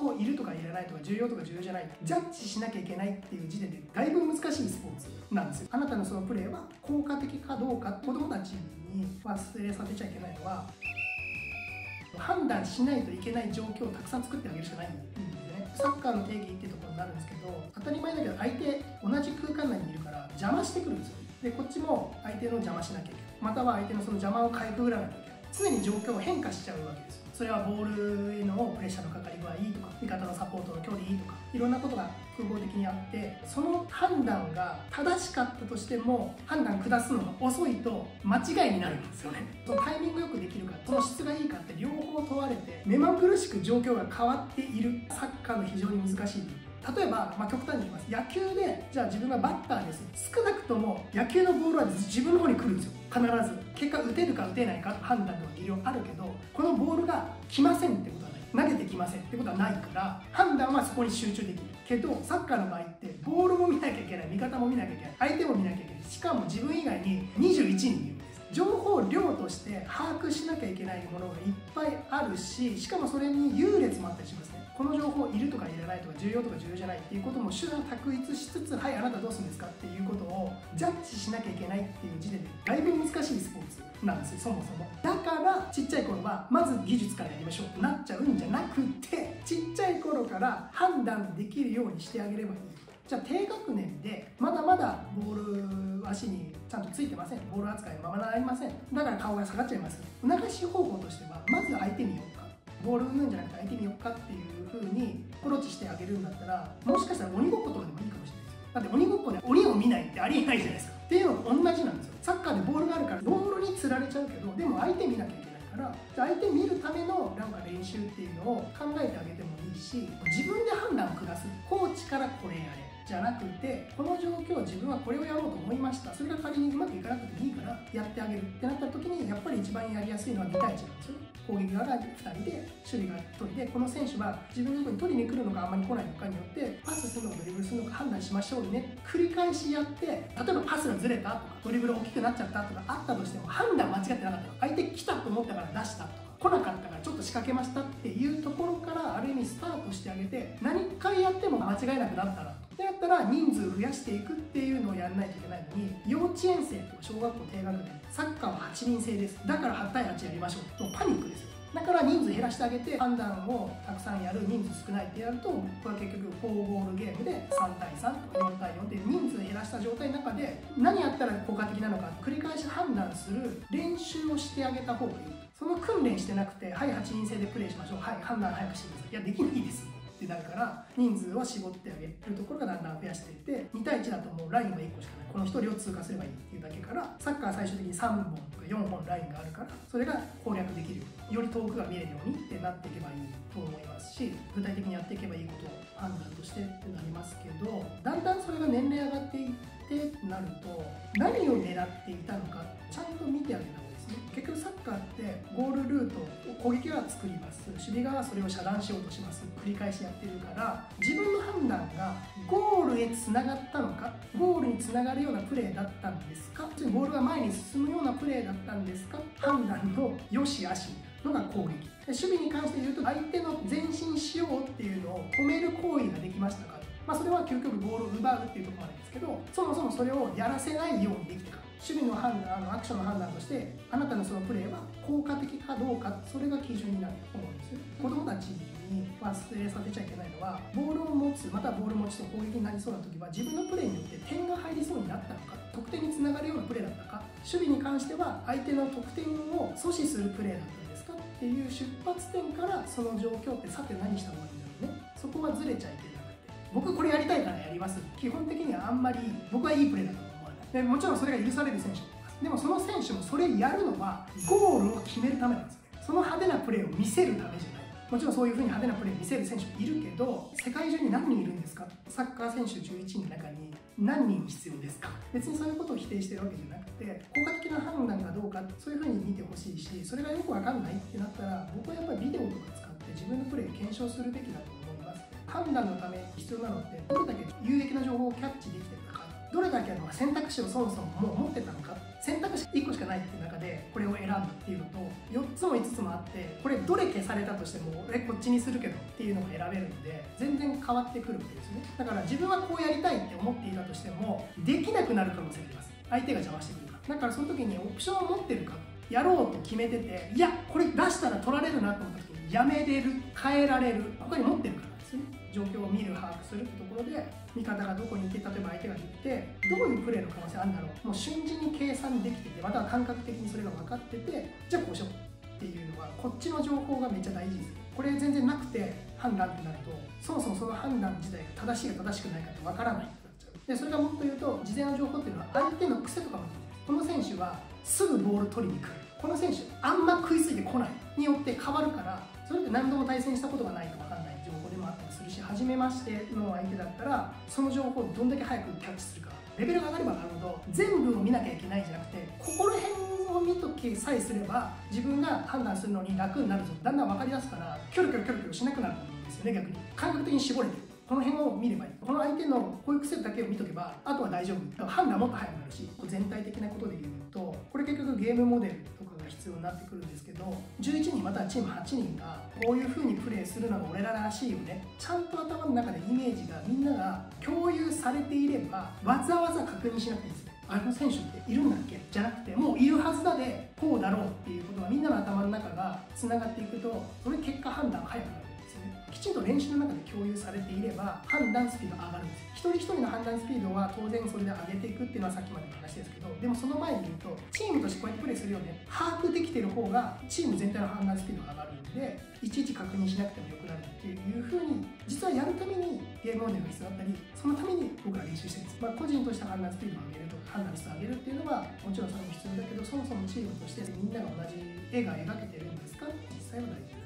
報いるとかいらないとか重要とか重要じゃないジャッジしなきゃいけないっていう時点でだいぶ難しいスポーツなんですよ。あなたのそのプレーは効果的かどうか、子供たちに忘れさせちゃいけないのは判断しないといけない状況をたくさん作ってあげるしかないんですよね。サッカーの定義っていうところになるんですけど、当たり前だけど相手同じ空間内にいるから邪魔してくるんですよ。でこっちも相手の邪魔しなきゃいけない、または相手のその邪魔をかいくぐらなきゃいけない。常に状況を変化しちゃうわけですよ。それはボールへのプレッシャーのかかり具合とか味方のサポートの距離とかいろんなことが複合的にあって、その判断が正しかったとしても判断下すのが遅いと間違いになるんですよね。そのタイミングよくできるかその質がいいかって両方問われて目まぐるしく状況が変わっているサッカーの非常に難しい部分。例えば、極端に言います。野球で、じゃあ自分がバッターです。少なくとも野球のボールは自分の方に来るんですよ。必ず。結果、打てるか打てないか判断とか技量あるけど、このボールが来ませんってことはない。投げてきませんってことはないから、判断はそこに集中できる。けど、サッカーの場合って、ボールも見なきゃいけない、味方も見なきゃいけない、相手も見なきゃいけない。しかも自分以外に21人いるんです。情報量として把握しなきゃいけないものがいっぱいあるし、しかもそれに優劣もあったりしますね。この情報いるとかいらないとか重要とか重要じゃないっていうことも手段択一しつつ、はいあなたどうするんですかっていうことをジャッジしなきゃいけないっていう時点でだいぶ難しいスポーツなんですよ、そもそも。だからちっちゃい頃はまず技術からやりましょうってなっちゃうんじゃなくて、ちっちゃい頃から判断できるようにしてあげればいい。じゃあ低学年でまだまだボール足にちゃんとついてません、ボール扱いのままなりません、だから顔が下がっちゃいます。促し方法としてはまず相手見ようか、ボールうんじゃなくて相手見ようかっていう風にアプローチしてあげるんだったら、もしかしたら鬼ごっことかでもいいかもしれないですよ。だって鬼ごっこで鬼を見ないってありえないじゃないですか。っていうのと同じなんですよ。サッカーでボールがあるからボールにつられちゃうけど、でも相手見なきゃいけないから、相手見るための練習っていうのを考えてあげてもいいし、自分で判断を下す、コーチからこれやれじゃなくて、この状況自分はこれをやろうと思いました、それが仮にうまくいかなくてもいいからやってあげるってなった時に、やっぱり一番やりやすいのは2対1なんですよね。攻撃側が2人で守備が1人で、この選手は自分のところに取りに来るのかあんまり来ないのかによってパスするのかドリブルするのか判断しましょうね、繰り返しやって、例えばパスがずれたとかドリブル大きくなっちゃったとかあったとしても、判断間違ってなかった、相手来たと思ったから出したとか来なかったからちょっと仕掛けましたっていうところからある意味スタートしてあげて、何回やっても間違いなくなったらってやったら人数増やしていくっていうのをやらないといけないのに、幼稚園生とか小学校低学年サッカーは8人制です、だから8対8やりましょう、もうパニックですよ。だから人数減らしてあげて判断をたくさんやる、人数少ないってやると、僕は結局4ゴールゲームで3対3とか4対4で人数減らした状態の中で何やったら効果的なのか繰り返し判断する練習をしてあげた方がいい。その訓練してなくて、はい8人制でプレーしましょう、はい判断早くしてください、いやできないですってなるから、人数を絞ってあげるところがだんだん増やしていって、2対1だともうラインが1個しかない、この1人を通過すればいいっていうだけから、サッカーは最終的に3本とか4本ラインがあるから、それが攻略できるように、より遠くが見えるようにってなっていけばいいと思いますし、具体的にやっていけばいいことを判断としてってなりますけど、だんだんそれが年齢上がっていってってなると、何を狙っていたのかちゃんと見てあげた方がいいですね。結局サッカーってゴールルートを攻撃は作ります、守備側はそれを遮断しようとします、繰り返しやってるから、自分の判断がゴールへつながったのか、ゴールにつながるようなプレーだったんですか、ボールが前に進むようなプレーだったんですか、判断の良し悪しのが攻撃。守備に関して言うと、相手の前進しようっていうのを止める行為ができましたか、それは究極ボールを奪うっていうところまでですけど、そもそもそれをやらせないようにできてか、守備の判断、アクションの判断として、あなたのそのプレーは効果的かどうか、それが基準になると思うんですよ。子供たちに忘れさせちゃいけないのは、ボールを持つ、またボール持ちと攻撃になりそうな時は、自分のプレーによって点が入りそうになったのか、得点につながるようなプレーだったか、守備に関しては相手の得点を阻止するプレーだったんですかっていう出発点から、その状況ってさて何した方がいいんだろうね。そこはずれちゃいけなくて、僕これやりたいからやります、基本的にはあんまり僕はいいプレーだと思わない。でもちろんそれが許される選手もいます。でもその選手もそれやるのはゴールを決めるためなんですよね。その派手なプレーを見せるためじゃない。もちろんそういう風に派手なプレーを見せる選手もいるけど、世界中に何人いるんですか、サッカー選手11人の中に何人必要ですか。別にそういうことを否定してるわけじゃなくて、効果的な判断がどうか、そういう風に見てほしいし、それがよくわかんないってなったら、僕はやっぱりビデオとか使って自分のプレーを検証するべきだと思います。判断のために必要なのって、どれだけ有益な情報をキャッチできてるかどれだけ選択肢をそもそももう持ってたのか、選択肢1個しかないっていう中でこれを選ぶっていうのと、4つも5つもあって、これどれ消されたとしてもこっちにするけどっていうのが選べるので、全然変わってくるわけですよね。だから自分はこうやりたいって思っていたとしてもできなくなる可能性があります。相手が邪魔してくるから。だからその時にオプションを持ってるか、やろうと決めてて、いやこれ出したら取られるなと思った時にやめれる、変えられる、他に持ってるからですよね。状況を見る、把握するってところで、味方がどこにいて、例えば相手がいてどういうプレーの可能性あるんだろう、もう瞬時に計算できてて、または感覚的にそれが分かってて、じゃあこうしようっていうのは、こっちの情報がめっちゃ大事です。これ全然なくて判断ってなると、そもそもその判断自体が正しいか正しくないかって分からないってなっちゃう。でそれがもっと言うと、事前の情報っていうのは相手の癖とかも、この選手はすぐボール取りに来る、この選手あんま食いついてこないによって変わるから、それって何度も対戦したことがないと分かんない情報でもあったりするし、初めましての相手だったらその情報をどんだけ早くキャッチするか。レベルが上がれば上がるほど全部を見なきゃいけないんじゃなくて、ここら辺を見とけさえすれば自分が判断するのに楽になるぞ、だんだん分かりだすからキョロキョロキョロキョロしなくなるんですよね。逆に感覚的に絞れてる、この辺を見ればいい、この相手のこういう癖だけを見とけばあとは大丈夫、だから判断もっと早くなるし、全体的なことで言うと、これ結局ゲームモデルとかが必要になってくるんですけど、11人またはチーム8人がこういう風にプレーするのが俺ららしいよね、ちゃんと頭の中でイメージがみんなが共有されていれば、わざわざ確認しなくていいんですよ。あの選手っているんだっけじゃなくて、もういるはずだでこうだろうっていうことがみんなの頭の中がつながっていくと、それ結果判断が早くなる。きちんと練習の中で共有されていれば判断スピードが上がるんですよ。一人一人の判断スピードは当然それで上げていくっていうのはさっきまでの話ですけど、でもその前に言うと、チームとしてこうやってプレーするよね、把握できてる方がチーム全体の判断スピードが上がるんで、いちいち確認しなくてもよくなるっていう風に、実はやるためにゲームモデルが必要だったり、そのために僕ら練習してるんです。個人として判断スピードを上げるとか、判断質を上げるっていうのはもちろんそれも必要だけど、そもそもチームとしてみんなが同じ絵が描けてるんですか、実際は大事です。